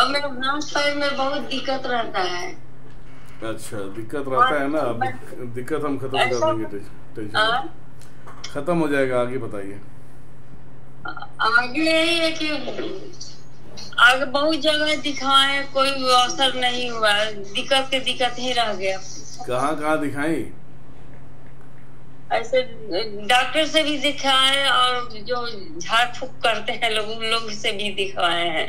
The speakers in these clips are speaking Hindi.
और मेरे हाथ पैर में बहुत दिक्कत रहता है। अच्छा, दिक्कत रहता है ना। अब दिक्कत हम खत्म कर ऐसा देंगे, टेंशन मत, खत्म हो जाएगा। आगे बताइए। आगे यही है कि आगे बहुत जगह दिखाए, कोई असर नहीं हुआ, दिक्कत ही रह गया। कहाँ कहाँ दिखाई? ऐसे डॉक्टर से भी दिखाए और जो झाड़ फूक करते हैं लोग, उन लोग से भी दिखवाए हैं,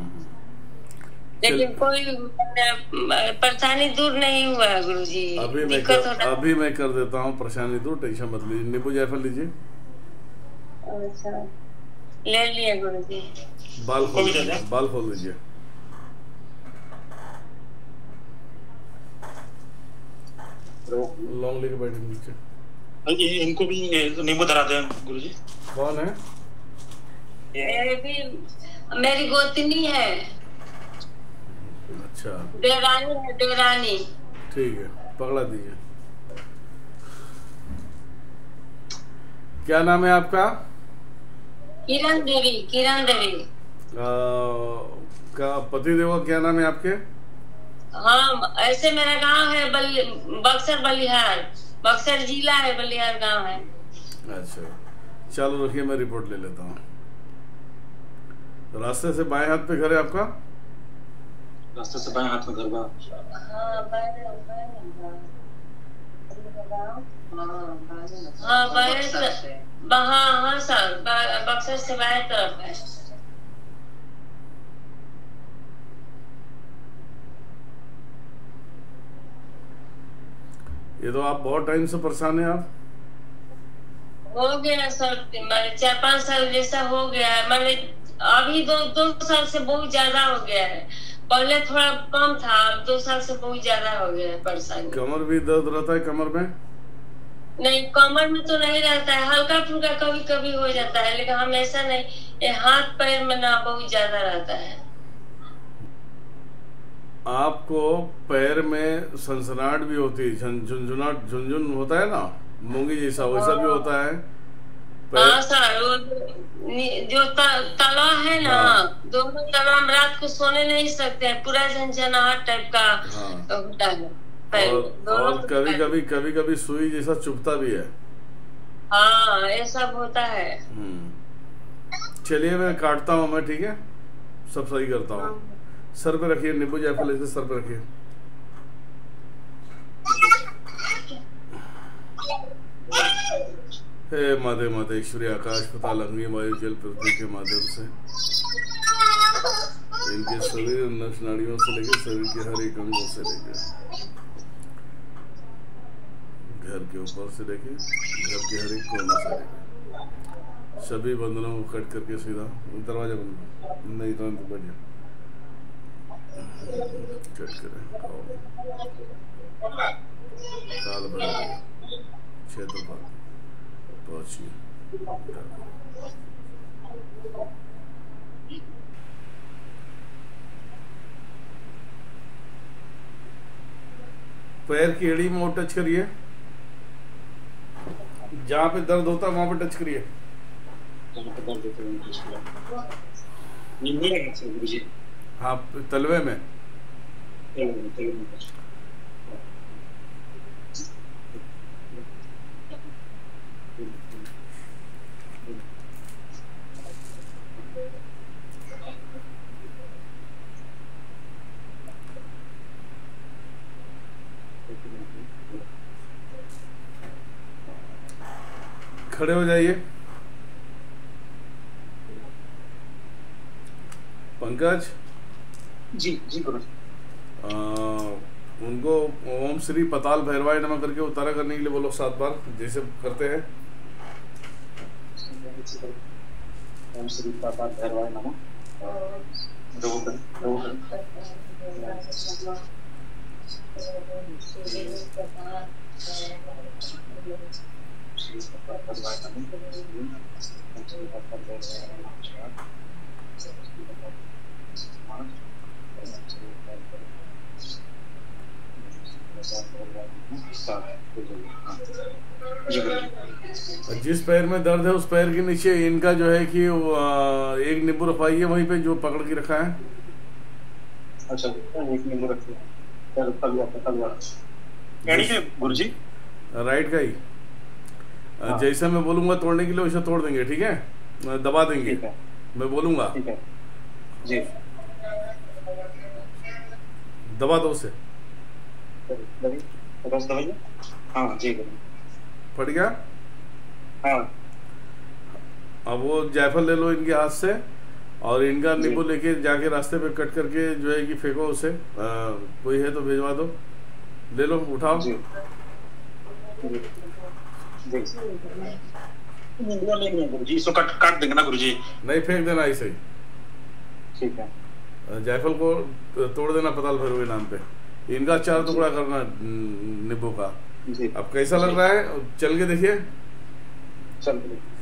लेकिन कोई परेशानी दूर नहीं हुआ है गुरुजी। अभी मैं कर देता हूँ परेशानी दूर, टेंशन मत लीजिए। नींबू जायफल लीजिए। अच्छा, ले लिया गुरुजी। बाल खोल लीजिए, बाल खोल लीजिए। लौंग लेके बैठे नीचे। इनको भी नींबू धरा दें गुरुजी। कौन है? ये भी मेरी गोतनी है। अच्छा, देवरानी है, देवरानी। ठीक है, पकड़ा दीजिए। क्या नाम है आपका? किरण देवी, किरण देवी। का पति देव क्या नाम है आपके? हाँ, ऐसे मेरा गांव है बक्सर बलिहार, बक्सर जिला है, बलिहार गांव है। अच्छा, चलो रखिए, मैं रिपोर्ट ले लेता हूँ। रास्ते से बाएं हाथ पे घर है आपका? रास्ते से बाएं हाथ में घर बा। हाँ, हाँ सर, बक्सर से बाएं तरफ है। ये तो आप बहुत टाइम से परेशान हैं। आप हो गया सर, 4-5 साल जैसा हो गया है। मैंने अभी 2 साल से बहुत ज्यादा हो गया है। पहले थोड़ा कम था, अब 2 साल से बहुत ज्यादा हो गया है परेशानी। कमर भी दर्द रहता है? कमर में नहीं, कमर में तो नहीं रहता है, हल्का फुल्का कभी कभी हो जाता है, लेकिन हमेशा नहीं। ये हाथ पैर में ना बहुत ज्यादा रहता है। आपको पैर में सनसनाहट भी होती है, झुनझुन होता है ना, मूंगी जैसा, वैसा भी होता है। हाँ सर, वो जो तला है ना, दोनों तला हम रात को सोने नहीं सकते हैं, पूरा झंझनाहट टाइप का होता है। और कभी कभी सुई जैसा चुभता भी है। हाँ, ये सब होता है। चलिए, मैं काटता हूँ, मैं ठीक है, सब सही करता हूँ। सर पे रखिए, नींबू जायफल ऐसे सर पे रखिए। हे माते मातेश्वरी, आकाश पाताल अग्नि वायु जल पृथ्वी के माध्यम से इनके शरीर नस नाड़ियों से लेकर शरीर के हर एक अंगों से लेकर घर के ऊपर से लेकर घर के हर एक कोने से लेकर सभी बंधनों को कट करके सीधा दरवाजा बंद नहीं तो बढ़ जाए, कट करें। साल भर क्षेत्रफल पहुंचिए। पैर की एड़ी में टच करिए, जहाँ पे दर्द होता है वहां पे टच करिए। हाँ, तलवे में। खड़े हो जाइए। पंकज जी जी गुरुजी। उनको ओम श्री पताल भैरवाय नमः करके उतारा करने के लिए बोलो 7 बार, जैसे करते हैं। ओम श्री पताल भैरवाय नमः। जिस पैर में दर्द है उस पैर के नीचे इनका जो है कि एक नींबू रखवाइए वहीं पे जो पकड़ के रखा है। अच्छा एक नींबू रखिए। चलो तलवा एड़ी के गुरुजी राइट का ही। हाँ। जैसे मैं बोलूंगा तोड़ने के लिए वैसे तोड़ देंगे, ठीक है? दबा देंगे, ठीक है मैं बोलूंगा ठीक है जी। दबा दो उसे। बस दवाइए। हाँ जी गुरुजी। फट गया। हाँ अब वो जायफल ले लो इनके हाथ से, और इनका जी। नींबू लेके जाके रास्ते पे कट करके जो है कि फेंको उसे। कोई है तो भेजवा दो, ले लो, उठाओ। जी जी जी। नींबू नहीं है गुरुजी, इसको काट देंगे ना गुरुजी? नहीं, फेंक देना ऐसे ही। ठीक है। जायफल को तोड़ देना पताल भैरवी नाम पे। इनका 4 टुकड़ा करना नींबू का। जी अब कैसा लग रहा है, चल के देखिए। चल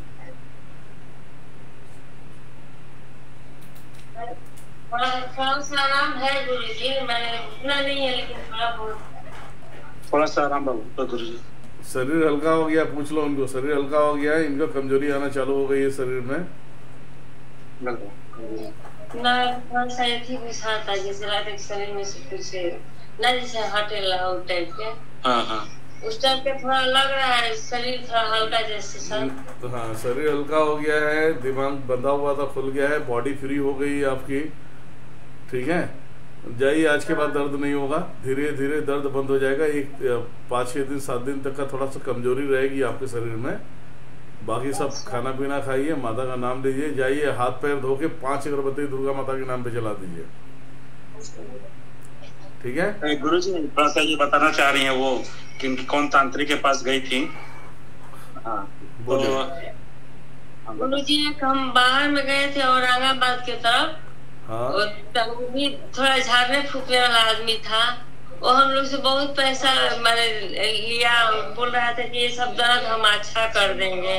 थोड़ा सा आराम है गुरुजी, मैंने उतना नहीं है लेकिन थोड़ा बहुत। थोड़ा सा आराम बाबू गुरुजी। शरीर हल्का हो गया, पूछ लो उनको। शरीर हल्का हो गया है, इनको कमजोरी आना चालू हो गई है शरीर में। ना थोड़ा सा ऐसी कुछ आता जैसे लगता है शरीर में से कुछ ना, जैसे हटे लाओ टाइप के। हाँ हाँ उस टाइप पे थोड़ा लग रहा है, शरीर थोड़ा हल्का जैसे सर। हाँ, शरीर हल्का हो गया है, दिमाग बंधा हुआ था खुल गया है, बॉडी फ्री हो गई है आपकी, ठीक है? जाइए, आज के बाद दर्द नहीं होगा, धीरे धीरे दर्द बंद हो जाएगा। 5-6 दिन 7 दिन तक का थोड़ा सा कमजोरी रहेगी आपके शरीर में। बाकी सब खाना पीना खाइए, माता का नाम लीजिए, जाइए हाथ पैर धो के 5 अगरबत्ती दुर्गा माता के नाम पे जला दीजिए, ठीक है? गुरुजी थोड़ा सा ये बताना चाह रही हैं वो कि कौन तांत्रिक के पास गई थी। हाँ तो गुरुजी एक हम बाहर में गए थे औरंगाबाद की तरफ। हाँ, और भी थोड़ा झाड़ने फूकने वाला आदमी था, वो हम लोग से बहुत पैसा मैंने लिया, बोल रहा था कि ये सब दर्द हम अच्छा कर देंगे।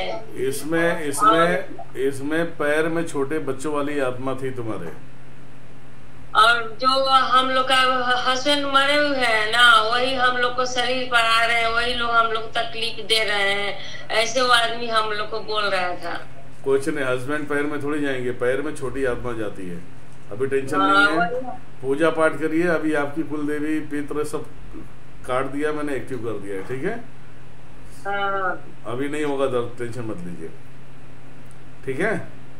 इसमें पैर में छोटे बच्चों वाली आत्मा थी तुम्हारे। और जो हम लोग का हस्बैंड मरे हुए हैं ना, वही हम लोग को शरीर पर आ रहे हैं, वही लोग हम लोग तकलीफ दे रहे हैं, ऐसे वो आदमी हम लोग को बोल रहा था। कुछ नहीं, हस्बैंड पैर में थोड़ी जाएंगे, पैर में छोटी आत्मा जाती है। अभी टेंशन नहीं है, पूजा पाठ करिए। अभी आपकी कुल देवी पितृ सब काट दिया मैंने, एक्टिव कर दिया है, ठीक है? अभी नहीं होगा दर्द, टेंशन मत लीजिए, ठीक है?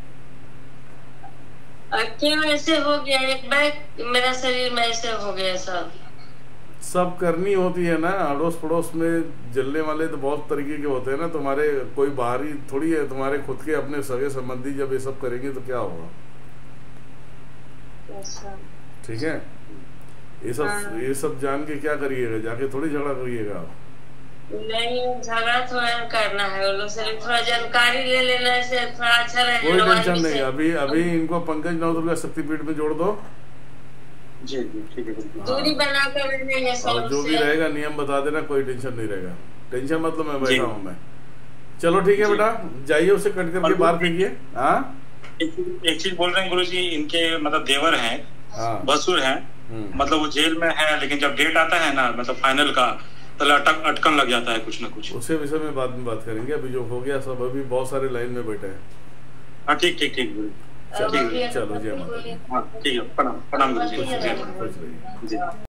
क्यों ऐसे हो गया? एक बैग मेरा शरीर में ऐसे हो गया। सब करनी होती है ना, अड़ोस पड़ोस में जलने वाले तो बहुत तरीके के होते हैं ना। तुम्हारे कोई बाहरी थोड़ी है, तुम्हारे खुद के अपने सगे संबंधी जब ये सब करेंगे तो क्या होगा, ठीक है? ये सब जान के क्या करिएगा, जाके थोड़ी झगड़ा करिएगा आप। नहीं, झगड़ा थोड़ा करना है, वो लोग से थोड़ा जानकारी ले लेना से थोड़ा अच्छा रहेगा। कोई टेंशन नहीं, अभी इनको पंकज नवदुर्गा शक्तिपीठ में जोड़ दो। जी जी ठीक है। दूरी बनाकर रहेंगे सब। और जो भी रहेगा नियम बता देना, कोई टेंशन नहीं रहेगा। टेंशन मतलब मैं बैठा हूँ मैं। चलो ठीक है बेटा, जाइए उसे कट करके बाहर फेंकिए। हाँ, एक चीज बोल रहे हैं गुरुजी, इनके मतलब देवर हैं, भसुर हैं, मतलब वो जेल में है, लेकिन जब डेट आता है ना मतलब फाइनल का, तो अटकन लग जाता है कुछ ना कुछ। उसे विषय में बाद में बात करेंगे, अभी जो हो गया सब, अभी बहुत सारे लाइन में बैठे हैं। हाँ ठीक ठीक ठीक गुरु, चलो जय माता। हाँ ठीक है, प्रणाम प्रणाम गुरुजी। खुश रहिए। जी।